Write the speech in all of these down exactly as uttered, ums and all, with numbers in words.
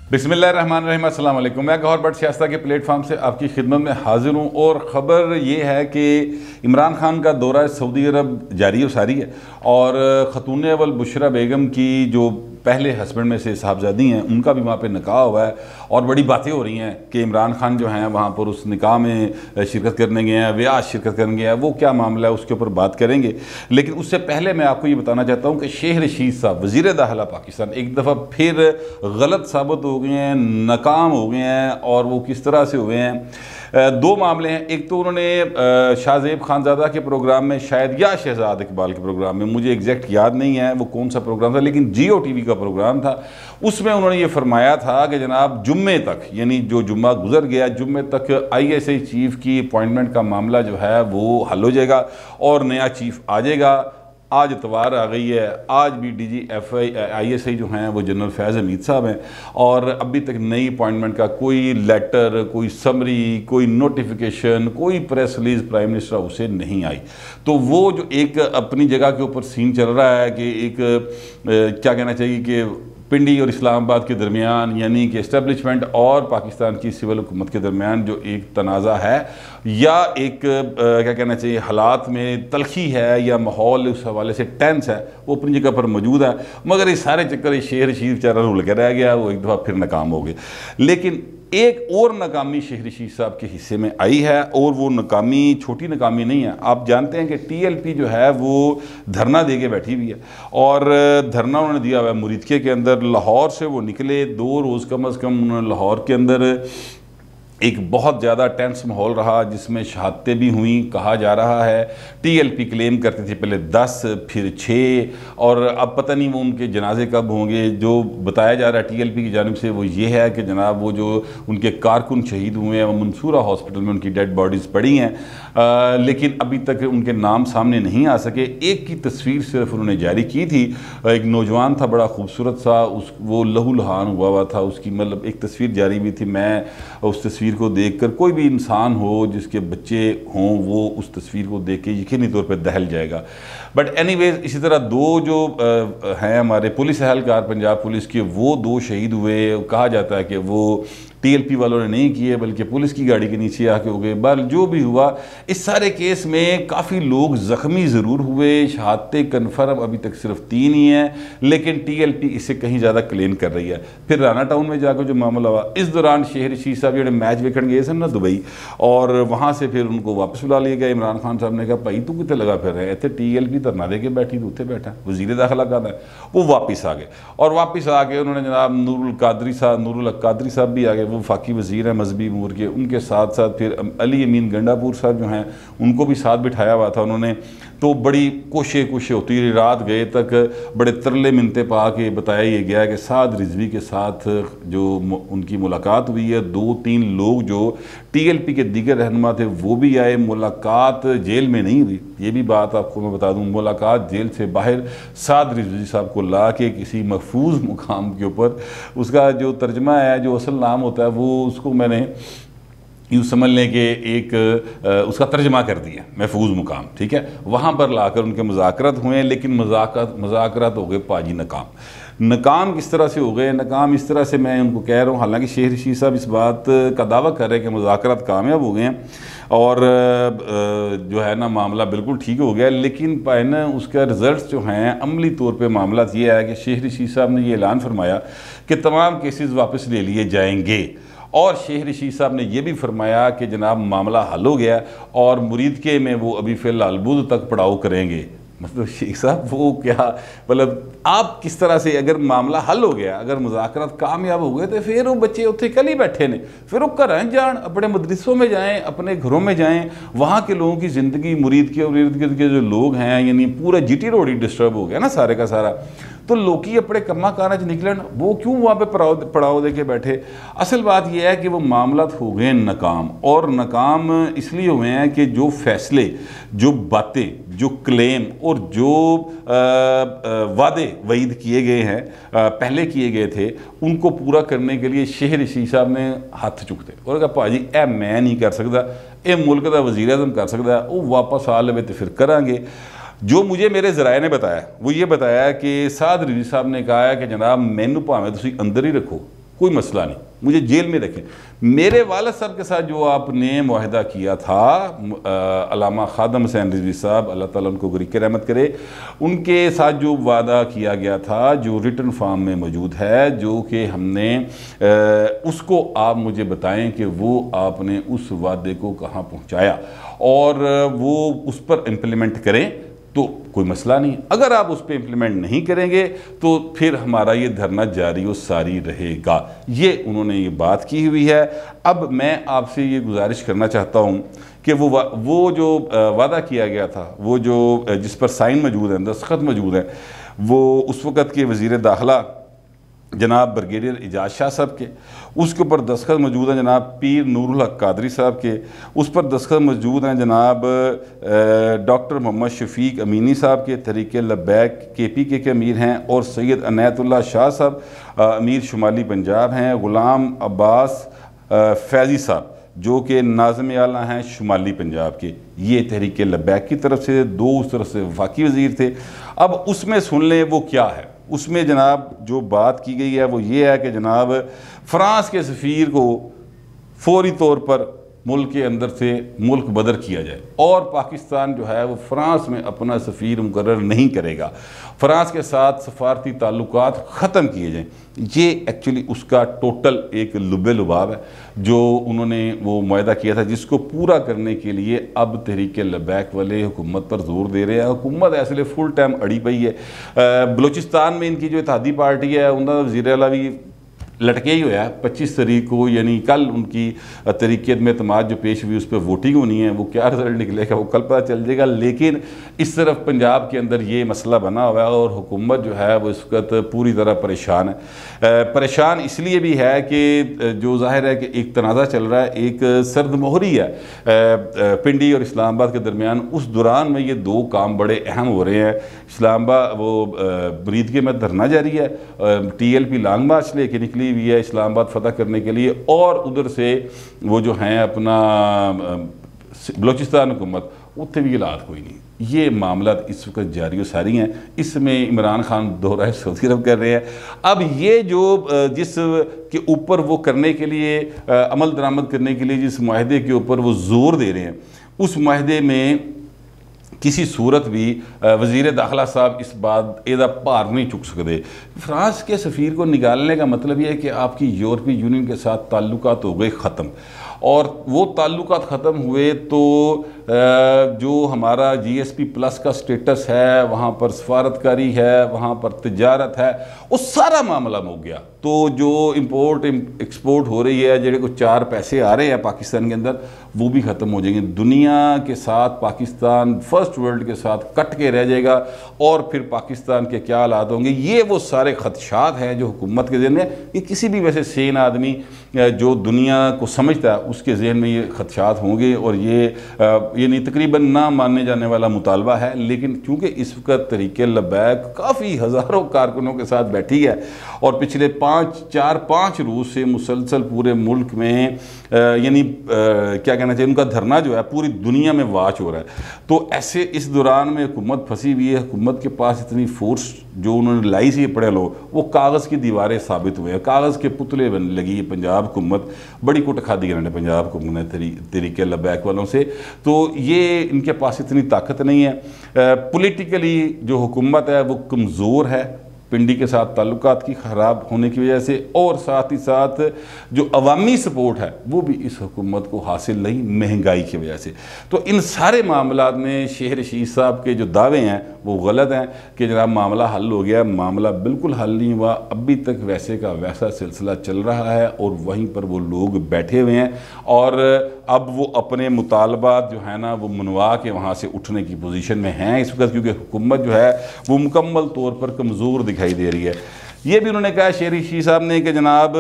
बिस्मिल्लाहिर्रहमानिर्रहीम, अस्सलाम वालेकुम। मैं गौहर बट सियासत के प्लेटफार्म से आपकी खिदमत में हाजिर हूँ और ख़बर ये है कि इमरान खान का दौरा सऊदी अरब जारी व सारी है और ख़तून अव्वल बुशरा बेगम की जो पहले हस्बैंड में से साहबजादी हैं उनका भी वहाँ पे निकाह हुआ है और बड़ी बातें हो रही हैं कि इमरान खान जो हैं वहाँ पर उस निकाह में शिरकत करने गए हैं, ब्याह शिरकत करने गए हैं। वो क्या मामला है उसके ऊपर बात करेंगे, लेकिन उससे पहले मैं आपको ये बताना चाहता हूँ कि शेख रशीद साहब वज़ीर दाखिला पाकिस्तान एक दफ़ा फिर गलत साबित हो गए हैं, नाकाम हो गए हैं। और वो किस तरह से हुए हैं, दो मामले हैं। एक तो उन्होंने शाहजेब खानज़ादा के प्रोग्राम में शायद या शहजाद इकबाल के प्रोग्राम में, मुझे एग्जैक्ट याद नहीं है वो कौन सा प्रोग्राम था, लेकिन जियो टीवी का प्रोग्राम था, उसमें उन्होंने ये फरमाया था कि जनाब जुम्मे तक, यानी जो जुम्मा गुजर गया, जुम्मे तक आई एस आई चीफ़ की अपॉइंटमेंट का मामला जो है वो हल हो जाएगा और नया चीफ़ आ जाएगा। आज इतवार आ गई है, आज भी D G F I I S I जो हैं वो जनरल फैज़ हमीद साहब हैं और अभी तक नई अपॉइंटमेंट का कोई लेटर, कोई समरी, कोई नोटिफिकेशन, कोई press release prime minister house से नहीं आई। तो वो जो एक अपनी जगह के ऊपर सीन चल रहा है कि एक क्या कहना चाहिए कि पिंडी और इस्लामाबाद के दरमियान, यानी कि इस्टेब्लिशमेंट और पाकिस्तान की सिविल हुकूमत के दरमियान जो एक तनाज़ा है या एक आ, क्या कहना चाहिए हालात में तलखी है या माहौल उस हवाले से टेंस है, वो अपनी जगह पर मौजूद है। मगर इस सारे चक्कर ये शेख रशीद बेचारा रुल के रह गया, वो एक दफ़ा फिर नाकाम हो गए। लेकिन एक और नाकामी शेख रशीद साहब के हिस्से में आई है और वो नाकामी छोटी नाकामी नहीं है। आप जानते हैं कि टी एल पी जो है वो धरना दे के बैठी हुई है और धरना उन्होंने दिया हुआ है मुरीदके के अंदर। लाहौर से वो निकले, दो रोज़ कम अज़ कम उन्होंने लाहौर के अंदर एक बहुत ज़्यादा टेंस माहौल रहा जिसमें शहादतें भी हुई। कहा जा रहा है टी एल पी क्लेम करती थी पहले दस फिर छः और अब पता नहीं वो उनके जनाजे कब होंगे। जो बताया जा रहा है टी एल पी की जानिब से वो ये है कि जनाब वो जो उनके कारकुन शहीद हुए हैं वो मंसूरा हॉस्पिटल में उनकी डेड बॉडीज़ पड़ी हैं, आ, लेकिन अभी तक उनके नाम सामने नहीं आ सके। एक की तस्वीर सिर्फ उन्होंने जारी की थी, एक नौजवान था बड़ा खूबसूरत सा, उस वो लहू लहान हुआ हुआ था, उसकी मतलब एक तस्वीर जारी हुई थी। मैं उस तस्वीर को देखकर, कोई भी इंसान हो जिसके बच्चे हों वो उस तस्वीर को देख के यकीनी तौर पे दहल जाएगा। बट एनीवेज इसी तरह दो जो हैं हमारे पुलिस एहलकार पंजाब पुलिस के, वो दो शहीद हुए। कहा जाता है कि वो टी एल पी वालों ने नहीं किए बल्कि पुलिस की गाड़ी के नीचे आके हो गए। बल जो भी हुआ इस सारे केस में काफ़ी लोग ज़ख्मी ज़रूर हुए। शहादतें कन्फर्म अभी तक सिर्फ तीन ही हैं, लेकिन टी एल पी इससे कहीं ज़्यादा क्लेम कर रही है। फिर राना टाउन में जाकर जो मामला हुआ, इस दौरान शेख रशीद साहब जो मैच वेखण गए थे ना दुबई, और वहाँ से फिर उनको वापस बुला लिया गया। इमरान खान साहब ने कहा भाई तू कितने लगा फिर रहे, इतने टी एल पी धरना दे के बैठी तू उत्थे बैठा, वज़ीर दाखिला कहना है। वो वापस आ गए और वापस आके उन्होंने जनाब नूरुल कादरी साहब नूरुल कादरी साहब भी आ गए, वो फाकी वज़ीर हैं मजहबी उमूर के, उनके साथ साथ फिर अली अमीन गंडापुर साहब जो हैं उनको भी साथ बिठाया हुआ था उन्होंने। तो बड़ी कोशे कोशे होती रही, रात गए तक बड़े तरले मिनते पा के बताया ये गया कि साद रिजवी के साथ जो उनकी मुलाकात हुई है। दो तीन लोग जो टी एल पी के दीगर रहनुमा थे वो भी आए। मुलाकात जेल में नहीं हुई, ये भी बात आपको मैं बता दूं, मुलाकात जेल से बाहर साद रिजवी साहब को ला के किसी महफूज मुकाम के ऊपर, उसका जो तर्जमा है, जो असल नाम होता है, वो उसको मैंने यूँ समझ लें कि एक उसका तर्जमा कर दिया, महफूज मुकाम, ठीक है। वहाँ पर लाकर उनके मुज़ाकरत हुए, लेकिन मुज़ाकरत मुज़ाकरत हो गए पाजी नाकाम। नाकाम किस तरह से हो गए? नाकाम इस तरह से मैं उनको कह रहा हूँ, हालांकि शेख रशीद साहब इस बात का दावा कर रहे हैं कि मुज़ाकरत कामयाब हो गए हैं और जो है ना मामला बिल्कुल ठीक हो गया, लेकिन पाए ना उसका रिज़ल्ट जो हैं अमली तौर पे मामला ये है कि शेख रशीद साहब ने ये ऐलान फरमाया कि तमाम केसेस वापस ले लिए जाएंगे। और शेख रशीद साहब ने यह भी फरमाया कि जनाब मामला हल हो गया और मुरीदके में वो अभी फ़िलहाल बुध तक पड़ाव करेंगे। मतलब शेख साहब वो क्या, मतलब आप किस तरह से, अगर मामला हल हो गया, अगर मुज़ाकरात कामयाब हो गए तो फिर वो बच्चे उत्थे कल ही बैठे ने, फिर वो घर जान, अपने मदरसों में जाएं, अपने घरों में जाएं, वहाँ के लोगों की ज़िंदगी, मुरीद के और इर्द गिर्द के जो लोग हैं, यानी पूरा जी टी रोड ही डिस्टर्ब हो गया ना सारे का सारा। तो लोग अपने कम्मा काना च निकलन, वो क्यों वहाँ पे पड़ाव पड़ाव दे के बैठे। असल बात यह है कि वो मामला हो गए नाकाम, और नाकाम इसलिए हुए हैं कि जो फैसले, जो बातें, जो क्लेम और जो वादे वईद किए गए हैं, आ, पहले किए गए थे, उनको पूरा करने के लिए शेख रशीद साहब ने हाथ चुकते और कहा भाजी ए मैं नहीं कर सकता, ये मुल्क का वज़ीर आज़म कर सकता, वो वापस आ लवे तो फिर करांगे। जो मुझे मेरे ज़राए ने बताया वो ये बताया कि साद रिजवी साहब ने कहा है कि जनाब मैनू भावें तुसीं अंदर ही रखो, کوئی مسئلہ نہیں، مجھے جیل میں رکھیں۔ میرے والد صاحب کے ساتھ جو آپ نے معاہدہ کیا تھا، علامہ خادم حسین رضوی صاحب اللہ تعالیٰ ان کو غریق رحمت کرے، ان کے ساتھ جو وعدہ کیا گیا تھا جو ریٹن فارم میں موجود ہے، جو کہ ہم نے اس کو آپ مجھے بتائیں کہ وہ آپ نے اس وعدے کو کہاں پہنچایا اور وہ اس پر امپلیمنٹ کریں تو کوئی مسئلہ نہیں۔ اگر آپ اس پہ امپلیمنٹ نہیں کریں گے تو پھر ہمارا یہ دھرنا جاری و ساری رہے گا، یہ انہوں نے یہ بات کی ہوئی ہے۔ اب میں آپ سے یہ گزارش کرنا چاہتا ہوں کہ وہ وہ جو وعدہ کیا گیا تھا، وہ جو جس پر سائن موجود ہیں، دستخط موجود ہیں، وہ اس وقت کے وزیر داخلہ جناب بریگیڈیئر اعجاز شاہ صاحب کے، اس کے اوپر دستخط موجود ہیں جناب پیر نور الحق قادری صاحب کے، اس پر دستخط موجود ہیں جناب ڈاکٹر محمد شفیق امینی صاحب کے، تحریک لبیک کے پی کے کے امیر ہیں، اور سید عنایت اللہ شاہ صاحب امیر شمالی پنجاب ہیں، غلام عباس فیضی صاحب جو کہ ناظم اعلیٰ ہیں شمالی پنجاب کے، یہ تحریک لبیک کی طرف سے، دو اس طرف سے وفاقی وزیر تھے۔ اب اس میں سن لیں وہ کیا ہے، اس میں جناب جو بات کی گئی ہے وہ یہ ہے کہ جناب فرانس کے سفیر کو فوری طور پر ملک کے اندر سے ملک بدر کیا جائے، اور پاکستان جو ہے وہ فرانس میں اپنا سفیر مقرر نہیں کرے گا، فرانس کے ساتھ سفارتی تعلقات ختم کیے جائیں۔ یہ ایکچولی اس کا ٹوٹل ایک لب لباب ہے جو انہوں نے وہ معاہدہ کیا تھا، جس کو پورا کرنے کے لیے اب تحریک لبیک والے حکومت پر زور دے رہے ہیں۔ حکومت ایسے فل ٹائم اڑی پئی ہے۔ بلوچستان میں ان کی جو اتحادی پارٹی ہے ان کا وزیر اعلیٰ بھی لٹکے ہی ہوا ہے، پچیس تاریخ کو یعنی کل ان کی تحریک عدم اعتماد جو پیش ہوئی اس پہ ووٹنگ ہونی ہے، وہ کیا رزلٹ نکلے گا وہ کل پتہ چل جائے گا۔ لیکن اس طرف پنجاب کے اندر یہ مسئلہ بنا ہوا ہے اور حکومت جو ہے وہ اس وقت پوری طرح پریشان ہے۔ پریشان اس لیے بھی ہے کہ جو ظاہر ہے کہ ایک تنازع چل رہا ہے، ایک سرد مہری ہے پنڈی اور اسلام آباد کے درمیان، اس دوران میں یہ دو کام بڑے اہم ہو رہے ہیں۔ اسلام آباد وہ بریدگی میں دھرنا جاری ہے، T L P long march لے کے نکلی بھی ہے اسلام آباد فتح کرنے کے لیے، اور ادھر سے وہ جو ہیں اپنا بلوچستان حکومت اتنے بھی حالات کوئی نہیں۔ یہ معاملات اس وقت جاری و ساری ہیں، اس میں عمران خان دورہ سعودی عرب کر رہے ہیں۔ اب یہ جو جس کے اوپر وہ کرنے کے لیے عمل درآمد کرنے کے لیے جس معاہدے کے اوپر وہ زور دے رہے ہیں، اس معاہدے میں کسی صورت بھی وزیر داخلہ صاحب اس بات ایدہ پار نہیں چک سکتے۔ فرانس کے سفیر کو نکالنے کا مطلب یہ ہے کہ آپ کی یورپی یونین کے ساتھ تعلقات ہو گئے ختم، اور وہ تعلقات ختم ہوئے تو جو ہمارا جی ایس پی پلس کا سٹیٹس ہے، وہاں پر سفارتکاری ہے، وہاں پر تجارت ہے، وہ سارا معاملہ ہو گیا۔ تو جو امپورٹ ایکسپورٹ ہو رہی ہے، جڑے کو چار پیسے آ رہے ہیں پاکستان کے اندر، وہ بھی ختم ہو جائیں گے۔ دنیا کے ساتھ پاکستان فرسٹ ورلڈ کے ساتھ کٹ کے رہ جائے گا، اور پھر پاکستان کے کیا حالات ہوں گے، یہ وہ سارے خدشات ہیں جو حکومت کے ذہن میں، یہ کسی بھی ویسے سین آدمی جو دنیا کو سمجھتا ہے اس کے ذہن میں یہ خدشات ہوں گے، اور یہ یعنی تقریباً نہ ماننے جانے والا مطالبہ ہے۔ لیکن چونکہ اس وقت تحریک لبیک کافی ہزاروں کارکنوں کے ساتھ بیٹھی ہے، اور پچھلے پانچ چار پانچ روز سے مسلسل پورے ملک میں یعنی کیا کہنا چاہیے، ان کا دھرنا جو ہے پوری دنیا میں واچ ہو رہا ہے، تو ایسے اس دوران میں حکومت پھنسی ہوئی ہے۔ حکومت کے پاس اتنی فورس جو انہوں نے لائی سی پڑے لوگ، وہ کاغذ کی دیواریں ثابت ہوئے ہیں، کاغذ کے پتلے بن لگی ہے۔ پنجاب حکومت بڑی کوٹ کھا دی انہوں نے پنجاب حکومت نے تحریک لبیک والوں سے، تو یہ ان کے پاس اتنی طاقت نہیں ہے۔ پولیٹیکلی جو حکومت ہے وہ کمزور ہے، پنڈی کے ساتھ تعلقات کی خراب ہونے کی وجہ سے، اور ساتھ ہی ساتھ جو عوامی سپورٹ ہے وہ بھی اس حکومت کو حاصل نہیں، مہنگائی کی وجہ سے۔ تو ان سارے معاملات میں شیخ رشید صاحب کے جو دعوے ہیں وہ غلط ہیں کہ جناب معاملہ حل ہو گیا، معاملہ بالکل حل نہیں ہوا، ابھی تک ویسے کا ویسا سلسلہ چل رہا ہے، اور وہیں پر وہ لوگ بیٹھے ہوئے ہیں، اور اب وہ اپنے مطالبات جو ہے نا وہ منوا کے وہاں سے اٹھنے کی پوزیشن میں ہیں اس وقت، کیونکہ حکومت جو ہے وہ مکمل طور پر کمزور دکھائی دے رہی ہے۔ یہ بھی انہوں نے کہا شیخ رشید صاحب نے کہ جناب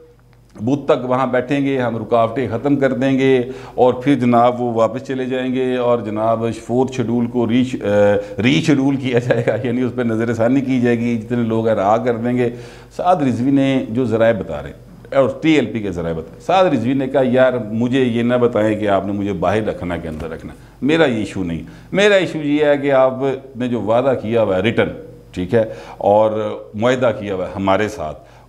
بدھ تک وہاں بیٹھیں گے، ہم رکاوٹیں ختم کر دیں گے، اور پھر جناب وہ واپس چلے جائیں گے، اور جناب فورتھ شیڈول کو ریچ ری شیڈول کیا جائے گا، یعنی اس پہ نظر ثانی کی جائے گی، جتنے لوگ ہیں رہا کر دیں گے۔ سعد رضوی نے جو ذرائع بتا رہے ہیں، اور ٹی ایل پی کے ذرائع بتائے، سعد رضوی نے کہا یار مجھے یہ نہ بتائیں کہ آپ نے مجھے باہر رکھنا کے اندر رکھنا، میرا یہ ایشو نہیں، میرا ایشو یہ ہے کہ آپ نے جو وعدہ کیا ہوا ہے ریٹن، ٹھیک ہے، اور معاہدہ کیا ہوا ہے ہمارے ساتھ،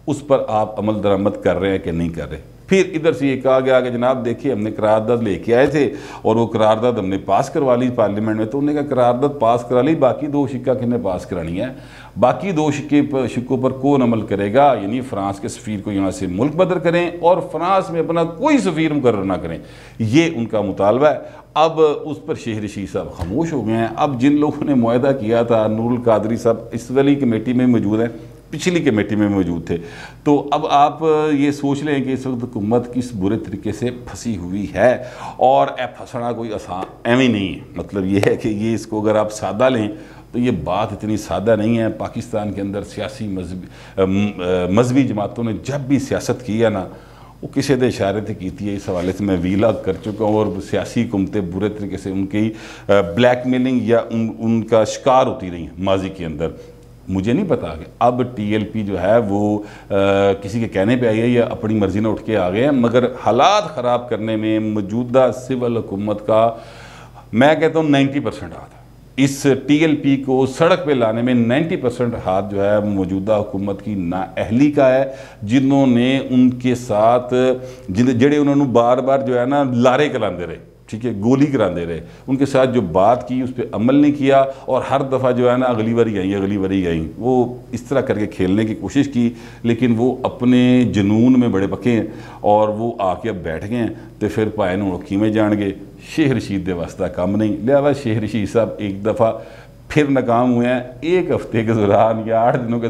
اس پر آپ عمل درآمد کر رہے ہیں کہ نہیں کر رہے۔ پھر ادھر سے یہ کہا گیا کہ جناب دیکھیے ہم نے قرارداد لے کے آئے تھے اور وہ قرارداد ہم نے پاس کروا لی پارلیمنٹ میں، تو انہوں نے کہا قرارداد پاس کرا لی، باقی دو شکہ کن نے پاس کرانی ہے، باقی دو شکے پر شکوں پر کون عمل کرے گا؟ یعنی فرانس کے سفیر کو یہاں سے ملک بدر کریں اور فرانس میں اپنا کوئی سفیر مقرر نہ کریں، یہ ان کا مطالبہ ہے۔ اب اس پر شیخ رشید صاحب خاموش ہو گئے ہیں۔ اب جن لوگوں نے معاہدہ کیا تھا، نور القادری صاحب اس والی کمیٹی میں موجود ہیں، پچھلی کمیٹی میں موجود تھے، تو اب آپ یہ سوچ لیں کہ اس وقت حکومت کس برے طریقے سے پھنسی ہوئی ہے، اور اے پھنسنا کوئی آسان ایویں نہیں ہے۔ مطلب یہ ہے کہ یہ اس کو اگر آپ سادہ لیں تو یہ بات اتنی سادہ نہیں ہے۔ پاکستان کے اندر سیاسی مذہبی مذہبی جماعتوں نے جب بھی سیاست کی ہے نا، وہ کسی دے اشارے تھے کیتی ہے، اس حوالے سے میں ویلاگ کر چکا ہوں، اور سیاسی حکومتیں برے طریقے سے ان کی بلیک میلنگ یا ان ان کا شکار ہوتی رہی ہیں ماضی کے اندر۔ مجھے نہیں پتا کہ اب ٹی ایل پی جو ہے وہ کسی کے کہنے پہ آئی ہے یا اپنی مرضی نہ اٹھ کے آ گئے ہیں، مگر حالات خراب کرنے میں موجودہ سول حکومت کا میں کہتا ہوں نائنٹی پرسنٹ ہاتھ ہے۔ اس ٹی ایل پی کو سڑک پہ لانے میں نائنٹی پرسنٹ ہاتھ جو ہے موجودہ حکومت کی نااہلی کا ہے، جنہوں نے ان کے ساتھ جڑے انہوں نے بار بار جو ہے نا لارے کلاندے رہے، ٹھیک ہے، گولی کراندے رہے، ان کے ساتھ جو بات کی اس پہ عمل نہیں کیا، اور ہر دفعہ جو ہے نا اگلی باری آئیں اگلی باری آئیں، وہ اس طرح کر کے کھیلنے کی کوشش کی، لیکن وہ اپنے جنون میں بڑے پکے ہیں اور وہ آ کے اب بیٹھ گئے ہیں، تو پھر پائے نوں رکھی میں جان گے۔ شیخ رشید دے واسطہ کم نہیں، لہذا شیخ رشید صاحب ایک دفعہ پھر ناکام ہوئے ہیں۔ ایک ہفتے کے دوران یا آٹھ دنوں کے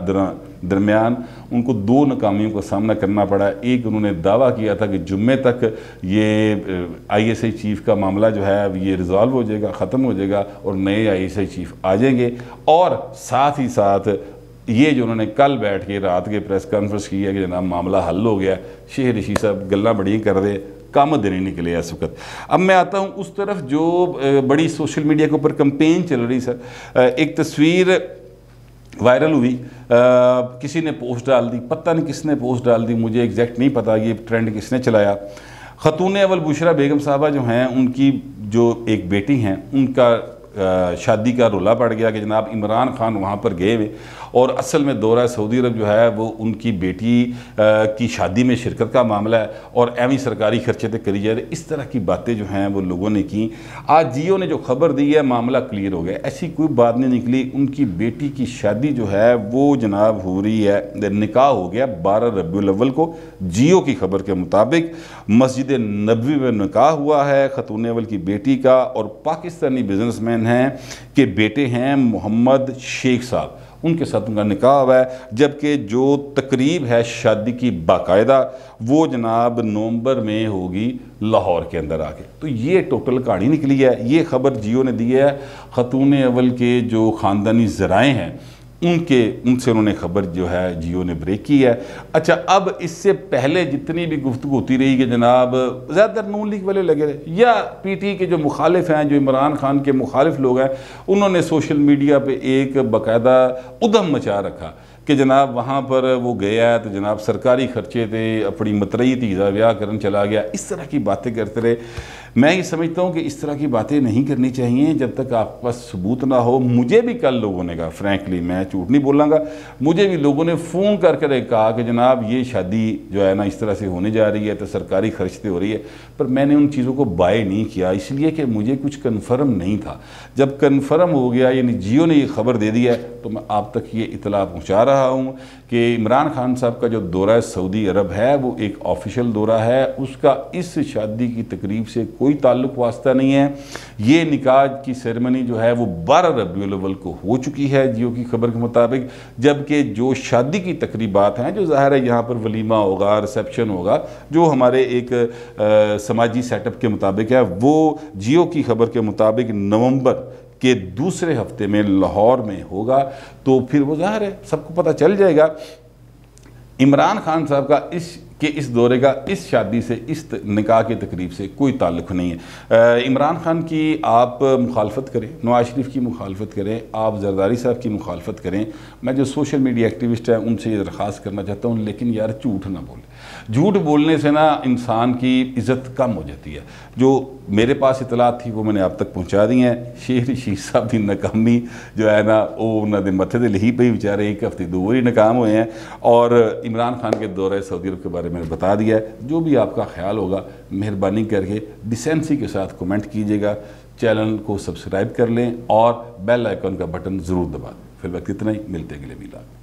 درمیان ان کو دو ناکامیوں کا سامنا کرنا پڑا ہے۔ ایک انہوں نے دعویٰ کیا تھا کہ جمعے تک یہ آئی ایس آئی چیف کا معاملہ جو ہے یہ ریزالو ہو جائے گا، ختم ہو جائے گا، اور نئے آئی ایس آئی چیف آ جائیں گے، اور ساتھ ہی ساتھ یہ جو انہوں نے کل بیٹھ کے رات کے پریس کانفرنس کی ہے کہ جناب معاملہ حل ہو گیا۔ شیخ رشید صاحب گلاں بڑی کر دے، کام دے نہیں نکلے اس وقت۔ اب میں آتا ہوں اس طرف جو بڑی سوشل میڈیا کے اوپر کمپین چل رہی سر، ایک تصویر وائرل ہوئی، کسی نے پوسٹ ڈال دی، پتہ نہیں کس نے پوسٹ ڈال دی، مجھے ایگزیکٹ نہیں پتا یہ ٹرینڈ کس نے چلایا۔ خاتون اول بشرا بیگم صاحبہ جو ہیں، ان کی جو ایک بیٹی ہیں، ان کا شادی کا رولا پڑ گیا کہ جناب عمران خان وہاں پر گئے ہوئے، اور اصل میں دورہ سعودی عرب جو ہے وہ ان کی بیٹی کی شادی میں شرکت کا معاملہ ہے، اور ایویں سرکاری خرچے تک کری جا رہے، اس طرح کی باتیں جو ہیں وہ لوگوں نے کی۔ آج جیو نے جو خبر دی ہے معاملہ کلیئر ہو گیا، ایسی کوئی بات نہیں نکلی۔ ان کی بیٹی کی شادی جو ہے وہ جناب ہو رہی ہے، نکاح ہو گیا بارہ ربیع الاول کو، جیو کی خبر کے مطابق مسجد نبوی میں نکاح ہوا ہے خاتون اول کی بیٹی کا، اور پاکستانی بزنس مین ہیں کہ بیٹے ہیں محمد شیخ صاحب، ان کے ساتھ ان کا نکاح ہوا ہے، جبکہ جو تقریب ہے شادی کی باقاعدہ وہ جناب نومبر میں ہوگی لاہور کے اندر آ کے۔ تو یہ ٹوٹل کہانی نکلی ہے، یہ خبر جیو نے دی ہے۔ خاتون اول کے جو خاندانی ذرائع ہیں ان کے ان سے انہوں نے خبر جو ہے جیو نے بریک کی ہے۔ اچھا، اب اس سے پہلے جتنی بھی گفتگو ہوتی رہی کہ جناب زیادہ تر نون لیگ والے لگے رہے یا پی ٹی کے جو مخالف ہیں، جو عمران خان کے مخالف لوگ ہیں، انہوں نے سوشل میڈیا پہ ایک باقاعدہ ادھم مچا رکھا کہ جناب وہاں پر وہ گیا ہے تو جناب سرکاری خرچے تھے، اپنی مترئی تیزہ بیاہ کرن چلا گیا، اس طرح کی باتیں کرتے رہے۔ میں یہ سمجھتا ہوں کہ اس طرح کی باتیں نہیں کرنی چاہیے جب تک آپ کے پاس ثبوت نہ ہو۔ مجھے بھی کل لوگوں نے کہا، فرینکلی میں جھوٹ نہیں بولاں گا، مجھے بھی لوگوں نے فون کر کر کہا کہ جناب یہ شادی جو ہے نا اس طرح سے ہونے جا رہی ہے تو سرکاری خرچ ہو رہی ہے، پر میں نے ان چیزوں کو بائی نہیں کیا، اس لیے کہ مجھے کچھ کنفرم نہیں تھا۔ جب کنفرم ہو گیا، یعنی جیو نے یہ خبر دے دی ہے، تو میں آپ تک یہ اطلاع پہنچا رہا ہوں کہ عمران خان صاحب کا جو دورہ سعودی عرب ہے وہ ایک آفیشل دورہ ہے، اس کا اس شادی کی تقریب سے کوئی تعلق واسطہ نہیں ہے۔ یہ نکاح کی سیرمنی جو ہے وہ بارہ ربیع الاول کو ہو چکی ہے جیو کی خبر کے مطابق، جبکہ جو شادی کی تقریبات ہیں، جو ظاہر ہے یہاں پر ولیمہ ہوگا، ریسیپشن ہوگا، جو ہمارے ایک سماجی سیٹ اپ کے مطابق ہے، وہ جیو کی خبر کے مطابق نومبر کہ دوسرے ہفتے میں لاہور میں ہوگا۔ تو پھر وہ ظاہر ہے سب کو پتہ چل جائے گا عمران خان صاحب کا اس کہ اس دورے کا اس شادی سے، اس نکاح کی تقریب سے کوئی تعلق نہیں ہے۔ عمران خان کی آپ مخالفت کریں، نواز شریف کی مخالفت کریں، آپ زرداری صاحب کی مخالفت کریں، میں جو سوشل میڈیا ایکٹیوسٹ ہیں ان سے یہ درخواست کرنا چاہتا ہوں، لیکن یار جھوٹ نہ بولیں۔ جھوٹ بولنے سے نا انسان کی عزت کم ہو جاتی ہے. جو میرے پاس اطلاعات تھی وہ میں نے آپ تک پہنچا دی ہیں. شیخ رشید صاحب کی ناکامی جو ہے نا وہ انہوں نے متھے دے لہی پہ بیچارے ایک ہفتے دو وہی ناکام ہوئے ہیں. اور عمران خان کے دورہ سعودی عرب کے بارے میں نے بتا دیا ہے. جو بھی آپ کا خیال ہوگا مہربانی کر کے ڈیسینسی کے ساتھ کمنٹ کیجیے گا. چینل کو سبسکرائب کر لیں اور بیل آئیکن کا بٹن ضرور دبا دیں. فی الوقت اتنا ہی، ملتے ہیں اگلے میلاد.